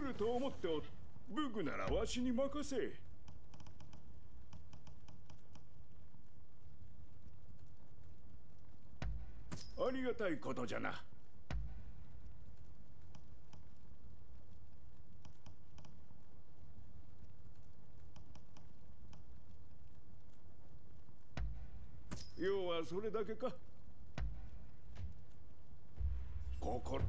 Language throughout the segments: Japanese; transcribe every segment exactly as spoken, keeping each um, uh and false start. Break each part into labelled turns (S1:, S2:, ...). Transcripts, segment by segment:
S1: ると思ってお武具ならわしに任せ。ありがたいことじゃな。要はそれだけか。心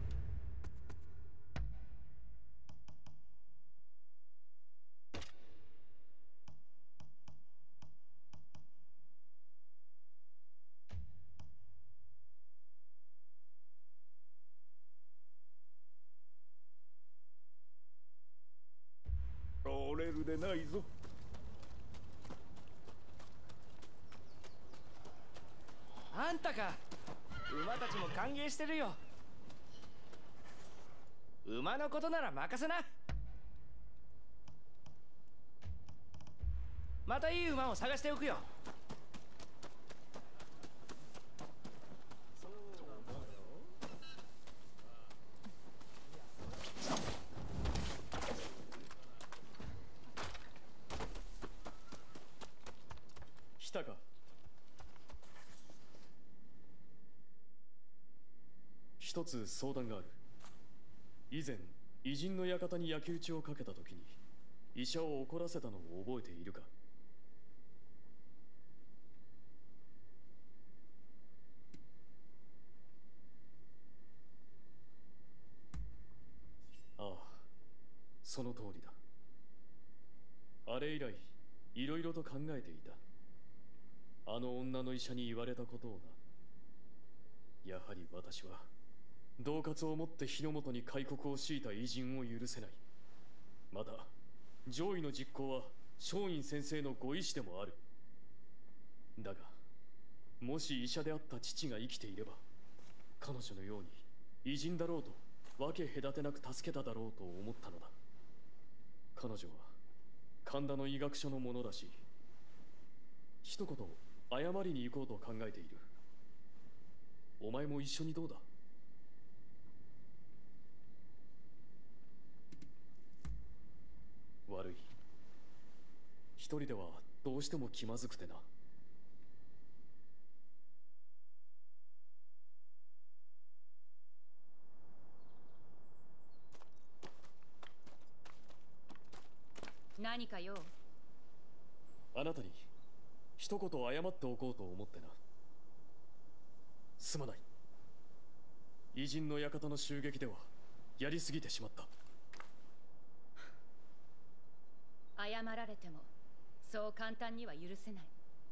S1: 折れるでないぞ。
S2: あんたか。馬たちも歓迎してるよ。馬のことなら任せな。またいい馬を探しておくよ。
S3: 来たか。一つ相談がある。以前偉人の館に焼き討ちをかけた時に医者を怒らせたのを覚えているか。ああ、その通りだ。あれ以来いろいろと考えていた。あの女の医者に言われたことをな。やはり私は恫喝をもって日の本に開国を強いた偉人を許せない。また上位の実行は松陰先生のご意志でもある。だがもし医者であった父が生きていれば彼女のように偉人だろうと分け隔てなく助けただろうと思ったのだ。彼女は神田の医学書のものだし、一言謝りに行こうと考えている。お前も一緒にどうだ。悪い。一人ではどうしても気まずくてな。
S4: 何か用？
S3: あなたに一言謝っておこうと思ってな。すまない。偉人の館の襲撃ではやりすぎてしまった。
S4: 謝られてもそう簡単には許せない。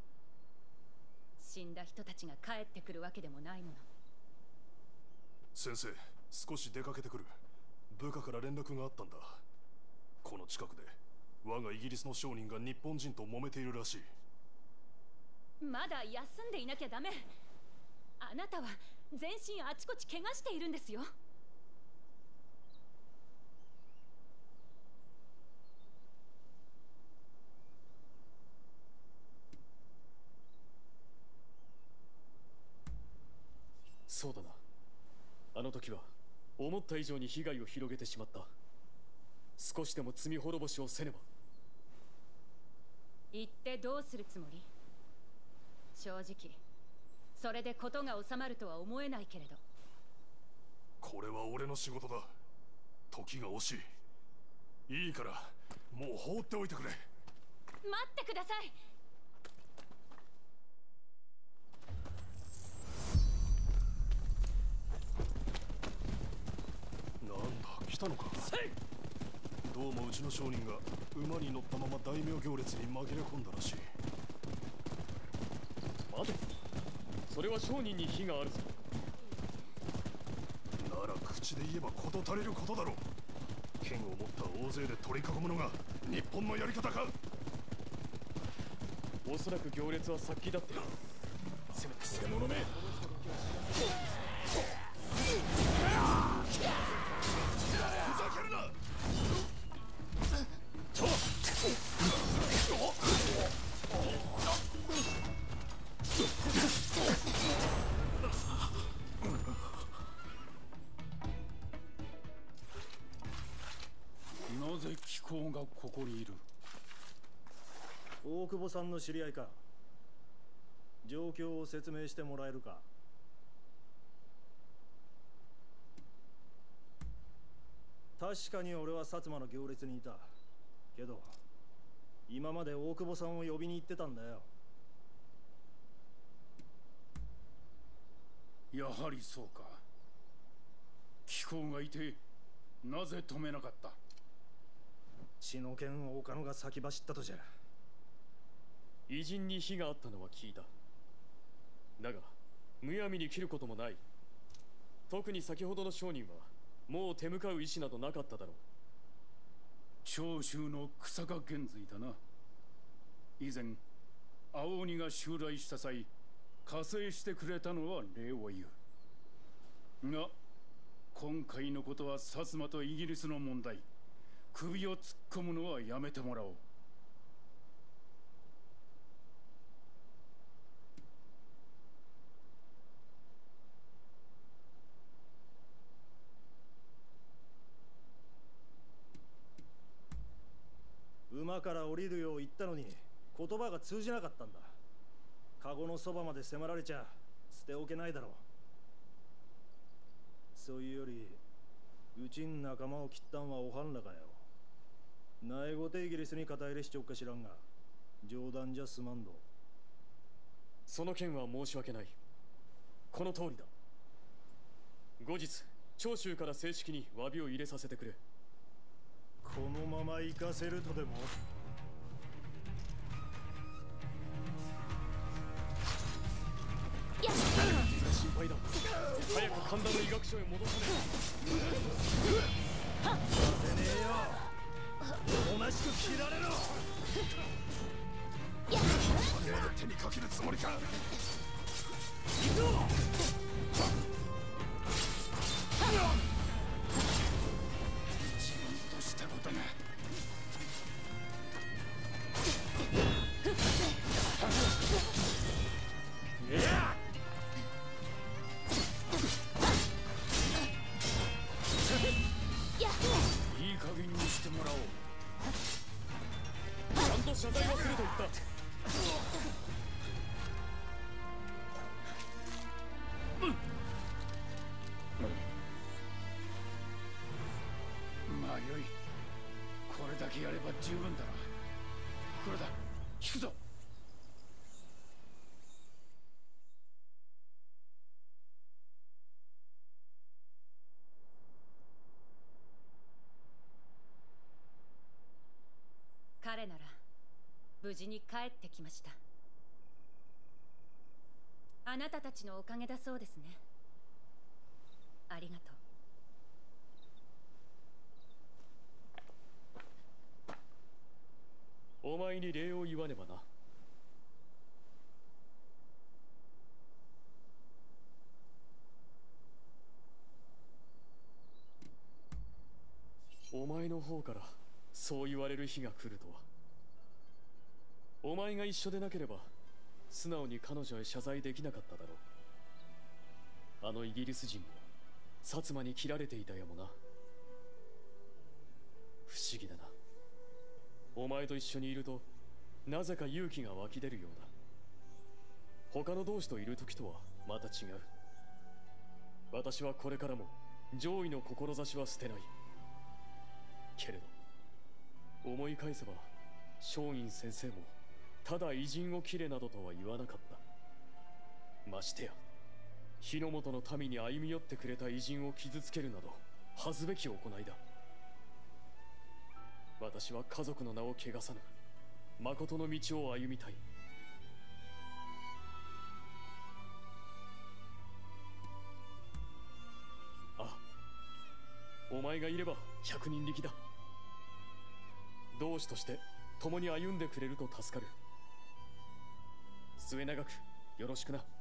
S4: 死んだ人たちが帰ってくるわけでもないもの。
S5: 先生、少し出かけてくる。部下から連絡があったんだ。この近くで我がイギリスの商人が日本人と揉めているらしい。
S4: まだ休んでいなきゃダメ。あなたは全身あちこち怪我しているんですよ。
S3: そうだな。あの時は思った以上に被害を広げてしまった。少しでも罪滅ぼしをせねば。
S4: 言ってどうするつもり？正直それで事が収まるとは思えないけれど。
S5: これは俺の仕事だ。時が惜しい。いいからもう放っておいてくれ。
S4: 待ってください。
S5: なんだ、来たのか。どうもうちの商人が馬に乗ったまま大名行列に紛れ込んだらしい。
S3: 待て、それは商人に非があるぞ。
S5: なら口で言えば事足りることだろう。剣を持った大勢で取り囲むのが日本のやり方か。
S3: おそらく行列は殺気だって。せめて捨て物め。ふざけるな。
S6: ここにいる。
S7: 大久保さんの知り合いか。状況を説明してもらえるか。確かに俺は薩摩の行列にいたけど、今まで大久保さんを呼びに行ってたんだよ。
S6: やはりそうか。貴公がいてなぜ止めなかった？
S7: 血の剣を岡野が先走ったとじゃ。
S3: 偉人に非があったのは聞いた。だがむやみに切ることもない。特に先ほどの商人はもう手向かう意思などなかっただろう。
S6: 長州の草加玄瑞だな。以前青鬼が襲来した際加勢してくれたのは礼を言うが、今回のことは薩摩とイギリスの問題。首を突っ込むのはやめてもらおう。
S7: 馬から降りるよう言ったのに言葉が通じなかったんだ。カゴのそばまで迫られちゃ捨ておけないだろう。そういうよりうちん仲間を切ったんはおはんらかよ。なえごてイギリスに肩入れしちょっか知らんが、冗談じゃすまんど。
S3: その件は申し訳ない。この通りだ。後日長州から正式に詫びを入れさせてくれ。
S7: このまま行かせるとでも？
S3: 心配だ。早く神田の医学所へ戻さね
S7: え。させねえよ。おとなしく切られろ。
S5: まで手にかけるつもりか。
S7: 行くぞ。
S6: 自分としたことが。
S7: いや
S6: いい加減にしてもらおう。
S3: ちゃんと謝罪はすると言った。
S6: まあよい。これだけやれば十分だな。黒田、聞くぞ。
S4: 彼なら無事に帰ってきました。あなたたちのおかげだそうですね。ありがと
S3: う。お前に礼を言わねばな。お前の方からそう言われる日が来るとは。お前が一緒でなければ素直に彼女へ謝罪できなかっただろう。あのイギリス人も薩摩に切られていたやもな。不思議だな。お前と一緒にいるとなぜか勇気が湧き出るようだ。他の同志といる時とはまた違う。私はこれからも上位の志は捨てない。けれど思い返せば松陰先生もただ偉人を切れなどとは言わなかった。ましてや日の本の民に歩み寄ってくれた偉人を傷つけるなど恥ずべき行いだ。私は家族の名を汚さぬ誠の道を歩みたい。ああ、お前がいれば百人力だ。同志として共に歩んでくれると助かる。末永くよろしくな。